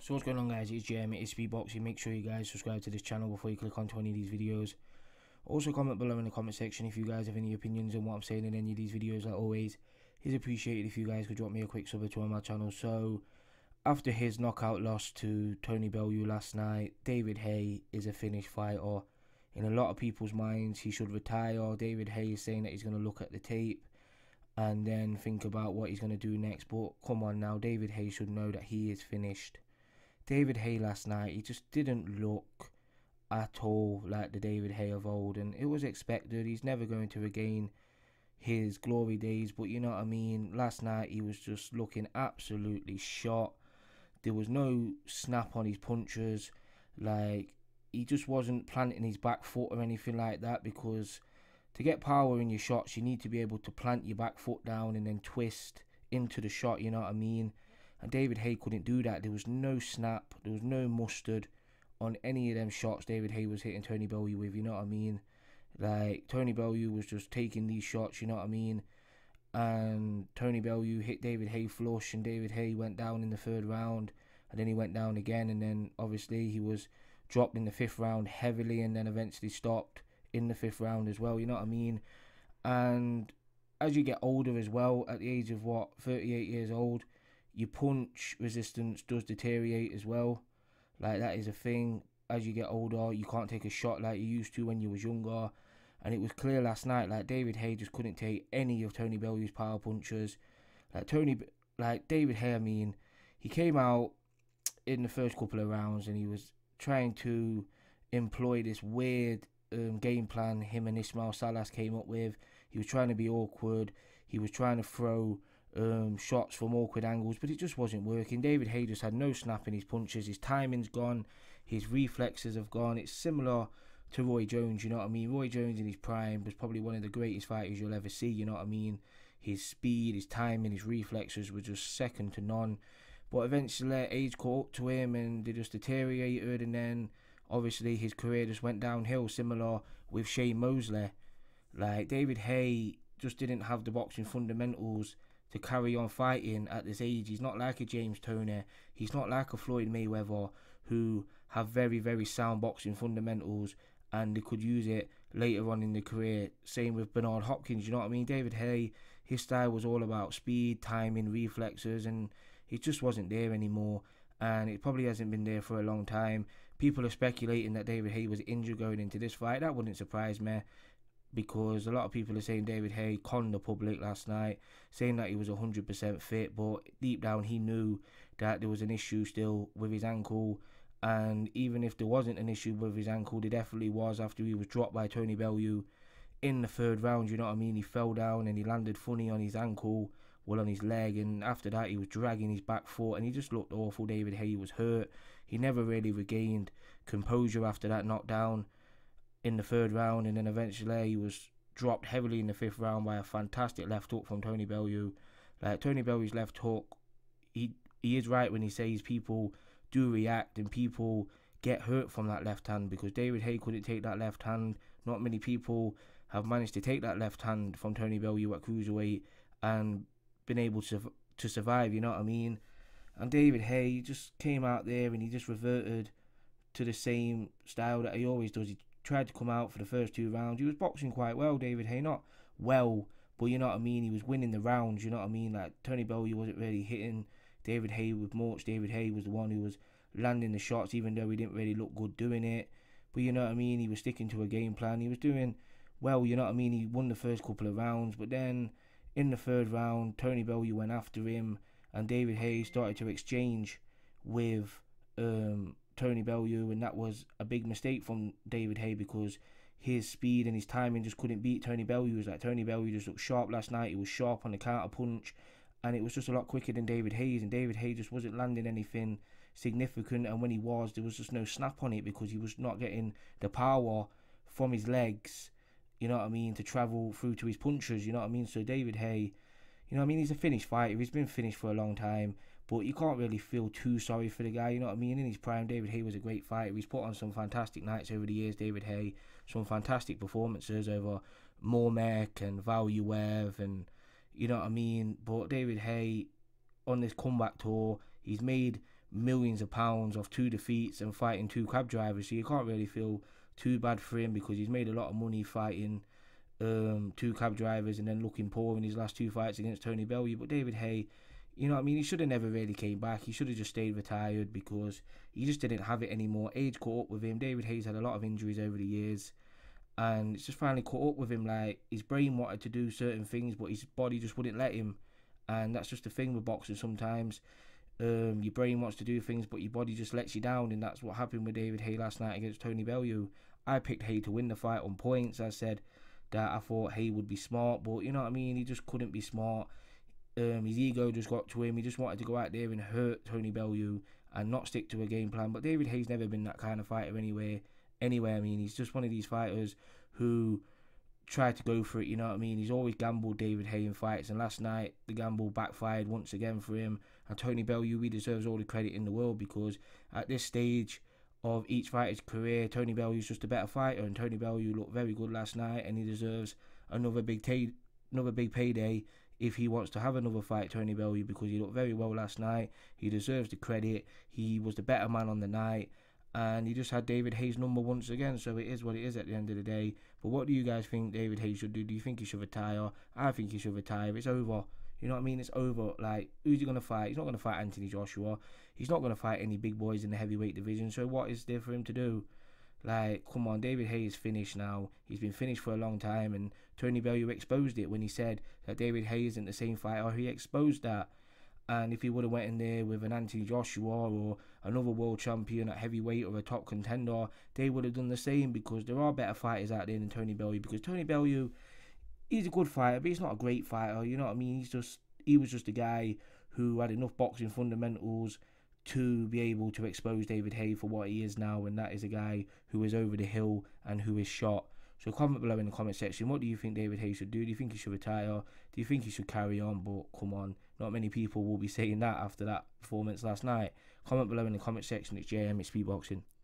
So what's going on, guys? It's Jeremy, it's Boxing. Make sure you guys subscribe to this channel before you click onto any of these videos. Also comment below in the comment section if you guys have any opinions on what I'm saying in any of these videos. Like always, it's appreciated if you guys could drop me a quick sub or two on my channel. So after his knockout loss to Tony Bellew last night, David Haye is a finished fighter. In a lot of people's minds, he should retire. David Haye is saying that he's going to look at the tape and then think about what he's going to do next. But come on now, David Haye should know that he is finished. David Haye last night, he just didn't look at all like the David Haye of old, and it was expected. He's never going to regain his glory days, but you know what I mean. Last night he was just looking absolutely shot. There was no snap on his punches. Like, he just wasn't planting his back foot or anything like that, because to get power in your shots you need to be able to plant your back foot down and then twist into the shot, you know what I mean. And David Haye couldn't do that. There was no snap, there was no mustard on any of them shots David Haye was hitting Tony Bellew with, you know what I mean. Like, Tony Bellew was just taking these shots, you know what I mean. And Tony Bellew hit David Haye flush, and David Haye went down in the third round, and then he went down again, and then obviously he was dropped in the fifth round heavily, and then eventually stopped in the fifth round as well, you know what I mean. And as you get older as well, at the age of 38 years old, your punch resistance does deteriorate as well. Like, that is a thing. As you get older, you can't take a shot like you used to when you was younger. And it was clear last night, like, David Haye just couldn't take any of Tony Bellew's power punches. Like David Haye, I mean, he came out in the first couple of rounds and he was trying to employ this weird game plan him and Ismail Salas came up with. He was trying to be awkward. He was trying to throw shots from awkward angles, but it just wasn't working. David Haye just had no snap in his punches. His timing's gone. His reflexes have gone. It's similar to Roy Jones, you know what I mean. Roy Jones in his prime was probably one of the greatest fighters you'll ever see, you know what I mean. His speed, his timing, his reflexes were just second to none. But eventually age caught up to him and they just deteriorated, and then obviously his career just went downhill, similar with Shane Mosley. Like, David Haye just didn't have the boxing fundamentals to carry on fighting at this age. He's not like a James Toney. He's not like a Floyd Mayweather, who have very, very sound boxing fundamentals and they could use it later on in the career. Same with Bernard Hopkins, you know what I mean. David Haye, his style was all about speed, timing, reflexes, and it just wasn't there anymore, and it probably hasn't been there for a long time. People are speculating that David Haye was injured going into this fight. That wouldn't surprise me, because a lot of people are saying David Haye conned the public last night, saying that he was 100% fit, but deep down he knew that there was an issue still with his ankle. And even if there wasn't an issue with his ankle, there definitely was after he was dropped by Tony Bellew in the third round, you know what I mean. He fell down and he landed funny on his ankle, well, on his leg, and after that he was dragging his back foot and he just looked awful. David Haye was hurt. He never really regained composure after that knockdown in the third round, and then eventually he was dropped heavily in the fifth round by a fantastic left hook from Tony Bellew. Like, Tony Bellew's left hook, he is right when he says people do react and people get hurt from that left hand, because David Haye couldn't take that left hand. Not many people have managed to take that left hand from Tony Bellew at cruiserweight and been able to survive, you know what I mean. And David Haye just came out there and he just reverted to the same style that he always does. He tried to come out for the first two rounds. He was boxing quite well, David Haye, not well, but you know what I mean, he was winning the rounds, you know what I mean. Like, Tony Bellew wasn't really hitting David Haye with much. David Haye was the one who was landing the shots, even though he didn't really look good doing it. But you know what I mean, he was sticking to a game plan. He was doing well, you know what I mean. He won the first couple of rounds, but then in the third round, Tony Bellew went after him, and David Haye started to exchange with Tony Bellew, and that was a big mistake from David Haye, because his speed and his timing just couldn't beat Tony Bellew's. Like, Tony Bellew just looked sharp last night. He was sharp on the counter punch, and it was just a lot quicker than David Haye's, and David Haye just wasn't landing anything significant, and when he was, there was just no snap on it, because he was not getting the power from his legs, you know what I mean, to travel through to his punches, you know what I mean. So David Haye, you know what I mean, he's a finished fighter. He's been finished for a long time, but you can't really feel too sorry for the guy, you know what I mean. In his prime, David Haye was a great fighter. He's put on some fantastic nights over the years, David Haye, some fantastic performances over Mormek and Valuev, and you know what I mean. But David Haye, on this comeback tour, he's made millions of pounds off 2 defeats and fighting 2 cab drivers, so you can't really feel too bad for him because he's made a lot of money fighting 2 cab drivers and then looking poor in his last 2 fights against Tony Bellew. But David Haye, you know what I mean, he should have never really came back. He should have just stayed retired because he just didn't have it anymore. Age caught up with him. David Haye's had a lot of injuries over the years, and it's just finally caught up with him. Like, his brain wanted to do certain things, but his body just wouldn't let him. And that's just the thing with boxers sometimes. Your brain wants to do things, but your body just lets you down, and that's what happened with David Haye last night against Tony Bellew. I picked Haye to win the fight on points. I said that I thought Haye would be smart, but you know what I mean, he just couldn't be smart. His ego just got to him. He just wanted to go out there and hurt Tony Bellew and not stick to a game plan. But David Haye's never been that kind of fighter anyway. I mean, he's just one of these fighters who try to go for it, you know what I mean. He's always gambled, David Haye, in fights, and last night the gamble backfired once again for him. And Tony Bellew, he deserves all the credit in the world, because at this stage of each fighter's career, Tony Bellew's just a better fighter, and Tony Bellew looked very good last night, and he deserves another big payday if he wants to have another fight, Tony Bellew, because he looked very well last night. He deserves the credit. He was the better man on the night, and he just had David Haye's number once again. So it is what it is at the end of the day. But what do you guys think David Haye should do? Do you think he should retire? I think he should retire. It's over. You know what I mean? It's over. Like, who's he going to fight? He's not going to fight Anthony Joshua. He's not going to fight any big boys in the heavyweight division. So what is there for him to do? Like, come on, David Haye is finished now. He's been finished for a long time, and Tony Bellew exposed it when he said that David Haye isn't the same fighter. He exposed that. And if he would have went in there with an Anthony Joshua or another world champion at heavyweight or a top contender, they would have done the same, because there are better fighters out there than Tony Bellew. Because Tony Bellew, he's a good fighter, but he's not a great fighter. You know what I mean? He was just a guy who had enough boxing fundamentals to be able to expose David Haye for what he is now, and that is a guy who is over the hill and who is shot. So comment below in the comment section, what do you think David Haye should do? Do you think he should retire? Do you think he should carry on? But come on, not many people will be saying that after that performance last night. Comment below in the comment section. It's JM, it's Speedboxing.